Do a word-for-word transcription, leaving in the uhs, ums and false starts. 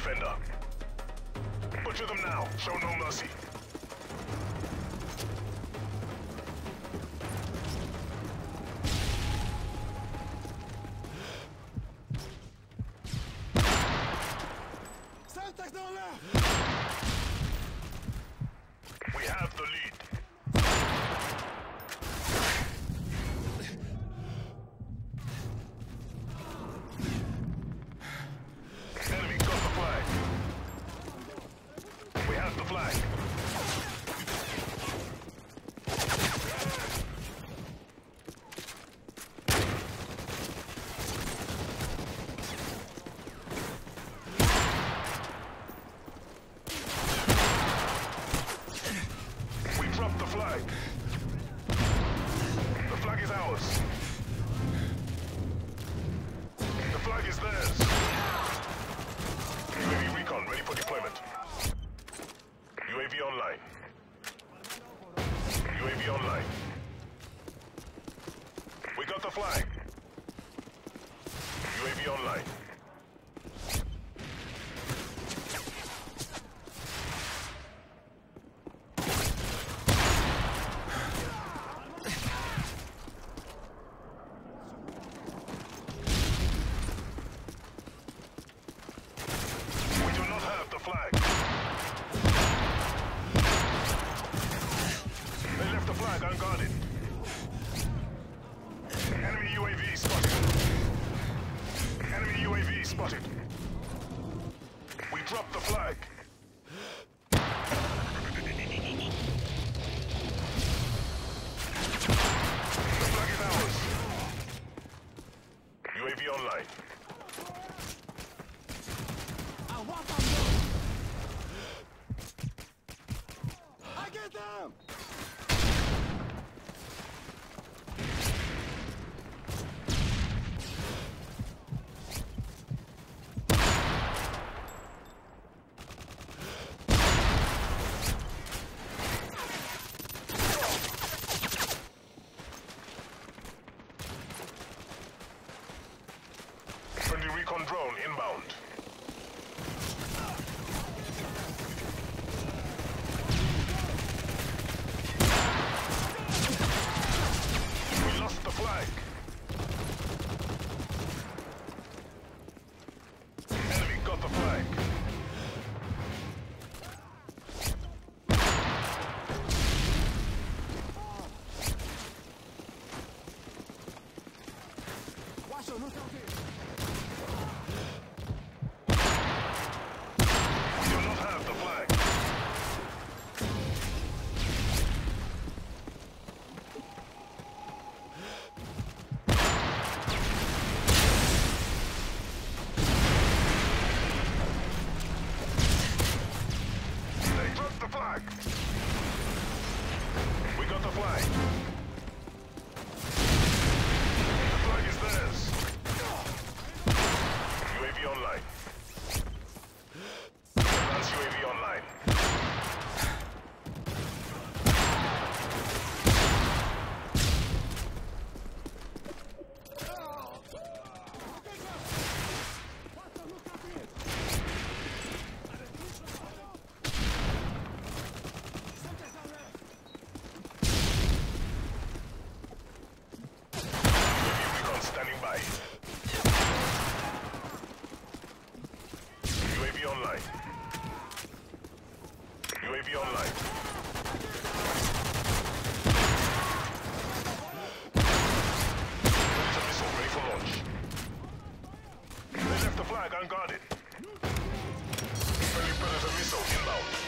defender. Butcher them now. Show no mercy. We have the lead. Enemy got the flag. We have the flag. We dropped the flag. The flag is ours. The flag is theirs. U A V recon ready for deployment. U A V online. U A V online. We got the flag. U A V online. We do not have the flag. They left the flag unguarded. Enemy U A V spotted. Enemy U A V spotted. We dropped the flag. The flag is ours. U A V online. I get them! Friendly recon drone inbound. We lost the flag. Enemy got the flag. Watch out, look out here! We do not have the flag. They dropped the flag. We got the flag. The flag is theirs. U A V online. Advanced U A V online. Recon standing by. U A V online. U A V online. There is a missile ready for launch. They left the flag unguarded. Friendly Predator missile inbound.